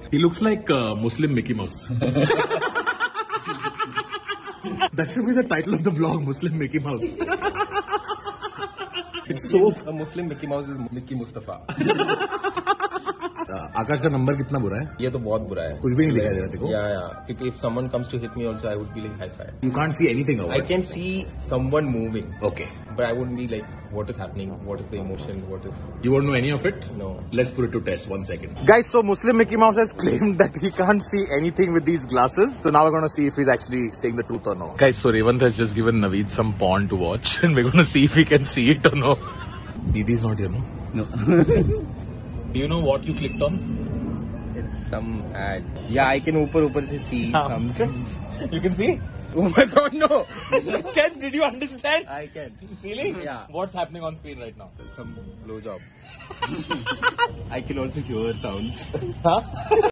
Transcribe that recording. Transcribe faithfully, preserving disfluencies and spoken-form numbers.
He looks like uh, Muslim Mickey Mouse. That should be the title of the vlog, Muslim Mickey Mouse. It's so... A Muslim Mickey Mouse is Mickey Mustafa. आकाश का number कितना बुरा है? ये तो बहुत बुरा है. कुछ भी नहीं दिखाई दे रहा देखो. Yeah, yeah. क्योंकि if someone comes to hit me also, I would be like high five. You can't see anything over I can see someone moving. Okay. But I wouldn't be like, what is happening? What is the emotion? What is... You won't know any of it? No. Let's put it to test. One second. Guys, so Muslim Mickey Mouse has claimed that he can't see anything with these glasses. So now we're going to see if he's actually saying the truth or no. Guys, so Revant has just given Naveed some porn to watch. And we're going to see if he can see it or no. Didi is not here, no? No. Do you know what you clicked on? It's some ad. Yeah, I can upar upar se see something. You can see? Oh my god, no! Ken, did you understand? I can. Really? Yeah. What's happening on screen right now? Some blowjob. I can also hear sounds. Huh?